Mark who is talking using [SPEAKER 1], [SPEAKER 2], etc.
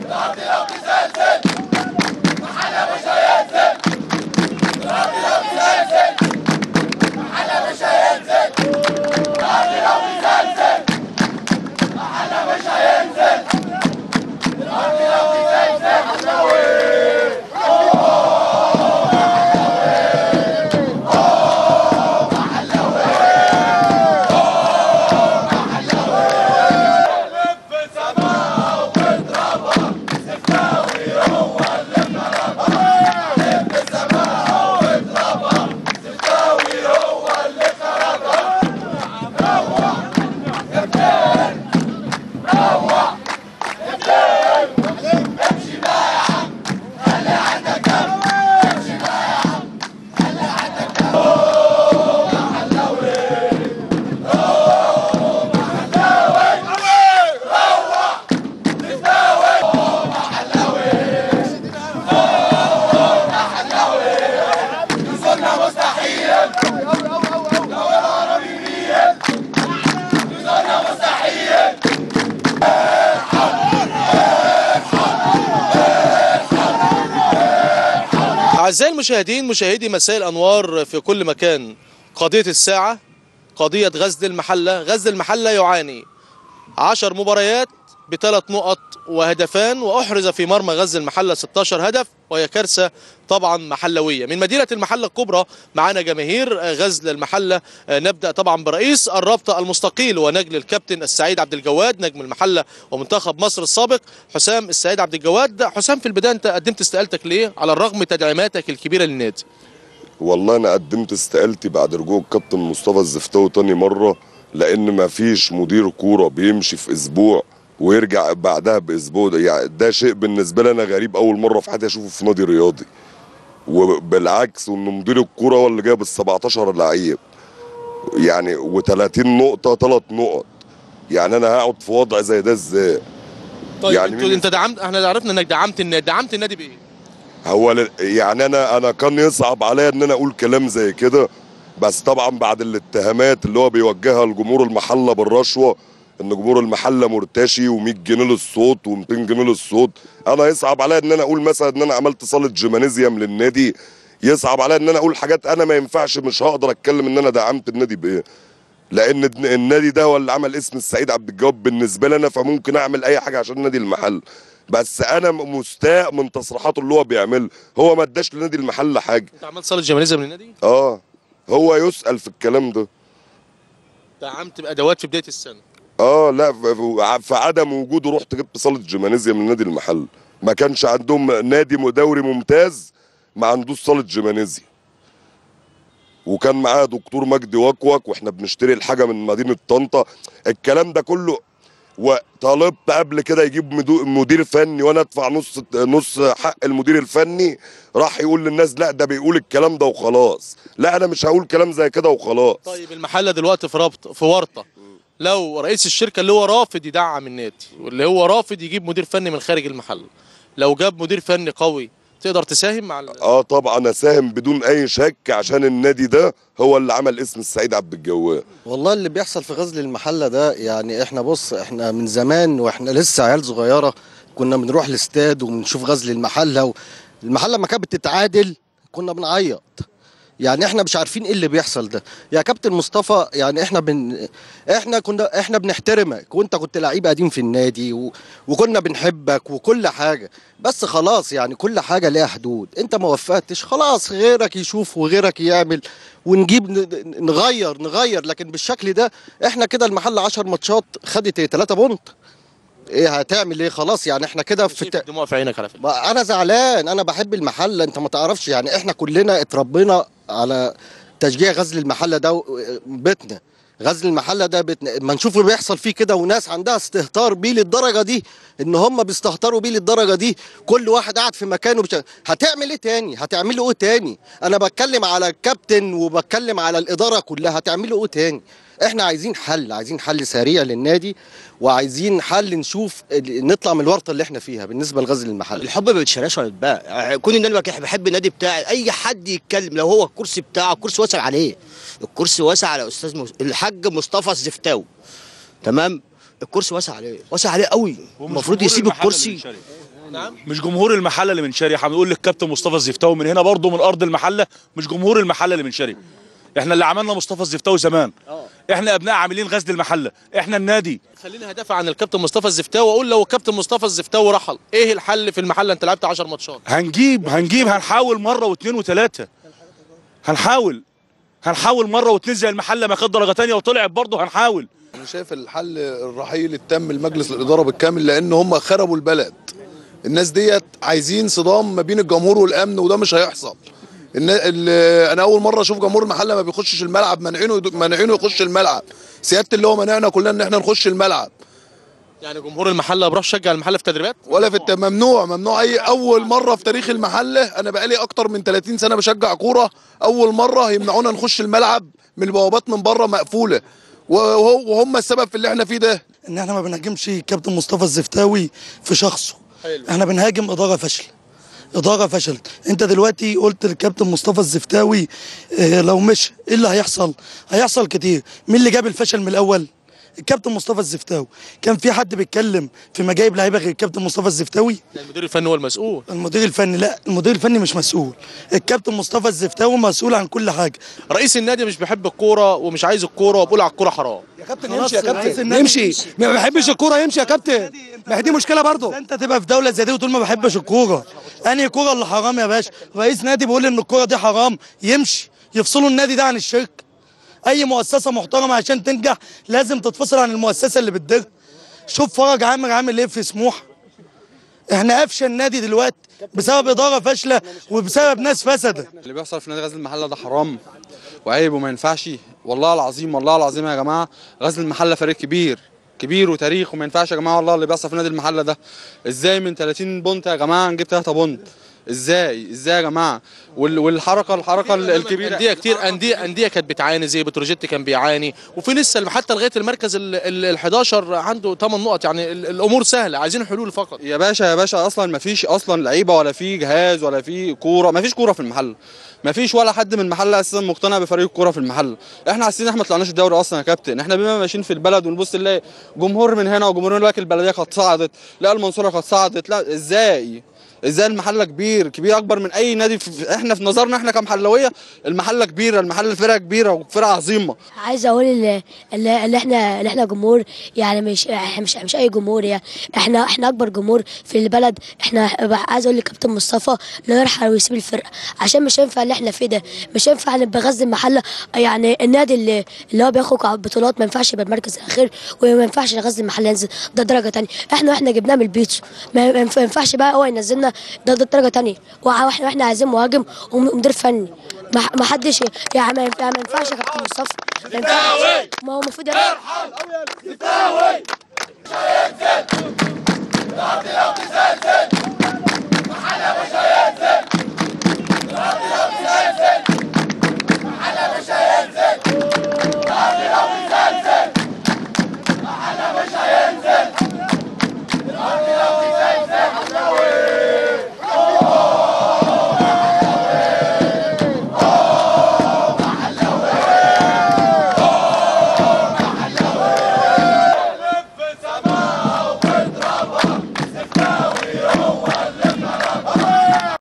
[SPEAKER 1] الارض لو تزلزل محلة مش هينزل. الارض لو تزلزل محلة مش هينزل. الارض لو تزلزل محلة مش هينزل. الارض لو تزلزل محلاوي.
[SPEAKER 2] أعزائي المشاهدين، مشاهدي مساء الأنوار في كل مكان، قضية الساعة قضية غزل المحلة. غزل المحلة يعاني 10 مباريات ب3 نقط وهدفان، وأحرز في مرمى غزل المحلة 16 هدف، وهي كارثة طبعا محلوية. من مدينة المحلة الكبرى معانا جماهير غزل المحلة. نبدأ طبعا برئيس الرابطة المستقيل ونجل الكابتن السعيد عبد الجواد، نجم المحلة ومنتخب مصر السابق حسام السعيد عبد الجواد. حسام، في البداية أنت قدمت استقالتك ليه على الرغم من تدعيماتك الكبيرة للنادي؟
[SPEAKER 3] والله أنا قدمت استقالتي بعد رجوع الكابتن مصطفى الزفتاوي تاني مرة، لأن مفيش مدير كورة بيمشي في أسبوع ويرجع بعدها بأسبوع. يعني ده شيء بالنسبة لي أنا غريب، أول مرة في حياتي أشوفه في نادي رياضي. وبالعكس، وإن مدير الكورة هو اللي جايب ال 17 لعيب يعني و30 نقطة 3 نقط. يعني أنا هقعد في وضع زي ده إزاي؟
[SPEAKER 2] طيب
[SPEAKER 3] يعني
[SPEAKER 2] أنت دعمت، إحنا عرفنا إنك دعمت النادي بإيه؟
[SPEAKER 3] هو يعني انا كان يصعب عليا ان انا اقول كلام زي كده، بس طبعا بعد الاتهامات اللي هو بيوجهها لجمهور المحله بالرشوه، ان جمهور المحله مرتشي و100 جنيه للصوت و200 جنيه للصوت، انا يصعب عليا ان انا اقول مثلا ان انا عملت صاله جيمانيزيوم للنادي. يصعب عليا ان انا اقول حاجات انا ما ينفعش، مش هقدر اتكلم ان انا دعمت النادي بايه، لان النادي ده هو اللي عمل اسم السعيد عبد الجواد بالنسبه لي انا، فممكن اعمل اي حاجه عشان نادي المحل. بس انا مستاء من تصريحاته اللي هو بيعملها. هو ما اداش لنادي المحل حاجه.
[SPEAKER 2] انت عملت صاله جماهيريه من النادي؟
[SPEAKER 3] هو يسأل في الكلام ده.
[SPEAKER 2] دعمت بادوات في بدايه السنه؟
[SPEAKER 3] لا، في عدم وجوده رحت جبت صاله جيمانيزيوم من نادي المحل. ما كانش عندهم نادي دوري ممتاز ما عندوش صاله جيمانيزيوم. وكان معايا دكتور مجدي وكوك، واحنا بنشتري الحاجه من مدينه طنطا. الكلام ده كله، وطالبت قبل كده يجيب مدير فني وانا ادفع نص حق المدير الفني. راح يقول للناس لا ده بيقول الكلام ده وخلاص. لا، انا مش هقول كلام زي كده وخلاص.
[SPEAKER 2] طيب المحله دلوقتي في ورطه. لو رئيس الشركه اللي هو رافض يدعم النادي واللي هو رافض يجيب مدير فني من خارج المحله، لو جاب مدير فني قوي تقدر تساهم مع
[SPEAKER 3] طبعا اساهم بدون اي شك، عشان النادي ده هو اللي عمل اسم السعيد عبد الجواد.
[SPEAKER 4] والله اللي بيحصل في غزل المحله ده، يعني احنا من زمان واحنا لسه عيال صغيره كنا بنروح الاستاد وبنشوف غزل المحله، المحله لما كانت بتتعادل كنا بنعيط. يعني احنا مش عارفين ايه اللي بيحصل ده يا كابتن مصطفى. يعني احنا بنحترمك، وانت كنت لعيب قديم في النادي وكنا بنحبك وكل حاجه، بس خلاص يعني كل حاجه ليها حدود. انت ما وفقتش خلاص، غيرك يشوف وغيرك يعمل ونجيب نغير. لكن بالشكل ده احنا كده المحل 10 ماتشات خدت 3 بونت. ايه هتعمل ايه؟ خلاص يعني احنا كده
[SPEAKER 2] في دموع في عينك على فكره.
[SPEAKER 4] انا زعلان، انا بحب المحله، انت ما تعرفش. يعني احنا كلنا اتربينا على تشجيع غزل المحله ده بيتنا. غزل المحله ده بيتنا. ما نشوف اللي بيحصل فيه كده وناس عندها استهتار بيه للدرجه دي، ان هم بيستهتروا بيه للدرجه دي، كل واحد قاعد في مكانه هتعمل ايه تاني؟ هتعملوا ايه تاني؟ انا بتكلم على الكابتن وبتكلم على الاداره كلها، هتعملوا ايه تاني؟ احنا عايزين حل سريع للنادي، وعايزين حل نشوف نطلع من الورطه اللي احنا فيها بالنسبه لغزل المحل.
[SPEAKER 5] الحب ما بيتشراش ولا يتباع. كون ان انا بحب النادي بتاعي، اي حد يتكلم لو هو الكرسي بتاعه، الكرسي واسع عليه، الكرسي واسع على الحاج مصطفى الزفتاوي، تمام؟ الكرسي واسع عليه قوي، المفروض يسيب الكرسي.
[SPEAKER 2] نعم.
[SPEAKER 6] مش جمهور المحله اللي بنشاري، احنا بنقول للكابتن مصطفى الزفتاوي من هنا برضه من ارض المحله، مش جمهور المحله اللي بنشاري. احنا اللي عملنا مصطفى الزفتاوي زمان. احنا ابناء عاملين غزل المحله، احنا النادي.
[SPEAKER 2] خليني هدافع عن الكابتن مصطفى الزفتاوي واقول لو الكابتن مصطفى الزفتاوي رحل، ايه الحل في المحله؟ انت لعبت 10 ماتشات.
[SPEAKER 6] هنحاول مره واثنين وثلاثه. هنحاول مره واثنين زي المحله ما خد درجه ثانيه وطلعت برضه هنحاول.
[SPEAKER 7] انا شايف الحل الرحيل التام لمجلس الاداره بالكامل، لان هم خربوا البلد. الناس ديت عايزين صدام ما بين الجمهور والامن، وده مش هيحصل. انا اول مره اشوف جمهور المحله ما بيخشش الملعب، مانعينه يخش الملعب. سياده اللي هو منعنا كلنا ان احنا نخش الملعب.
[SPEAKER 2] يعني جمهور المحله بيروح يشجع المحله في تدريبات؟
[SPEAKER 7] ولا في ممنوع. اي اول مره في تاريخ المحله، انا بقالي اكتر من 30 سنه بشجع كوره، اول مره يمنعونا نخش الملعب من البوابات من بره مقفوله، وهم السبب في اللي احنا فيه ده.
[SPEAKER 8] ان احنا ما بنهاجمش كابتن مصطفى الزفتاوي في شخصه. احنا بنهاجم اداره فشلت. انت دلوقتي قلت للكابتن مصطفى الزفتاوي لو مش ايه اللي هيحصل كتير. مين اللي جاب الفشل من الاول؟ الكابتن مصطفى الزفتاوي. كان في حد بيتكلم في مجايب لعيبه غير الكابتن مصطفى الزفتاوي؟
[SPEAKER 2] المدير الفني هو المسؤول.
[SPEAKER 8] المدير الفني لا، المدير الفني مش مسؤول. الكابتن مصطفى الزفتاوي مسؤول عن كل حاجه.
[SPEAKER 2] رئيس النادي مش بيحب الكوره ومش عايز الكوره وبيقول على الكوره حرام.
[SPEAKER 8] يا كابتن يمشي، يا كابتن يمشي. ما بيحبش الكوره يمشي يا كابتن. ما هي دي مشكله برضه. انت تبقى في دوله زي دي وتقول ما بحبش الكوره. انهي كوره اللي حرام يا باشا؟ رئيس نادي بيقول ان الكوره دي حرام، يمشي. يفصلوا النادي ده عن الشركه. اي مؤسسه محترمه عشان تنجح لازم تتفصل عن المؤسسه اللي بتديرها. شوف فرج عامر عامل ايه في سموحه. احنا افشل نادي دلوقتي بسبب اداره فاشله وبسبب ناس فسده.
[SPEAKER 9] اللي بيحصل في نادي غزل المحله ده حرام وعيب وما ينفعش. والله العظيم يا جماعه، غزل المحله فريق كبير وتاريخ، وما ينفعش يا جماعه والله اللي بيحصل في نادي المحله ده. ازاي من 30 بونت يا جماعه نجيب 3 بونت؟ ازاي يا جماعه؟ الحركه الكبيره.
[SPEAKER 2] انديه كتير، انديه كانت بتعاني زي بتروجيت كان بيعاني، وفي لسه حتى لغايه المركز ال 11 عنده 8 نقط. يعني الامور سهله، عايزين حلول فقط.
[SPEAKER 9] يا باشا اصلا ما فيش اصلا لعيبه ولا في جهاز ولا في كوره، ما فيش كوره في المحله. ما فيش ولا حد من المحله اساسا مقتنع بفريق الكوره في المحله. احنا حاسين احنا ما طلعناش الدوري اصلا يا كابتن. احنا بما ماشيين في البلد ونبص نلاقي جمهور من هنا وجمهور من هناك، البلديه كانت صعدت، لا المنصوره كانت صعدت، لا ازاي المحله كبير اكبر من اي نادي. احنا في نظرنا احنا كمحلويه المحله كبيره، المحله فرقه كبيره وفرقه عظيمه.
[SPEAKER 10] عايز اقول اللي احنا جمهور، يعني مش اي جمهور، يعني احنا اكبر جمهور في البلد. احنا عايز اقول لكابتن مصطفى انه يرحل ويسيب الفرقه، عشان مش هينفع اللي احنا فيه ده. مش هينفع نبقى غزل المحله، يعني النادي اللي هو بياخد بطولات ما ينفعش يبقى المركز الاخير، وما ينفعش غزل المحله ينزل ده درجه ثانيه. احنا جبناه من البيتسو، ما ينفعش بقى هو ينزلنا ده درجه ثانيه. واحنا عايزين مهاجم ومدير فني. ما حدش يعني ما ينفعش يا كابتن مصطفى. ما هو المفروض
[SPEAKER 1] ارحل.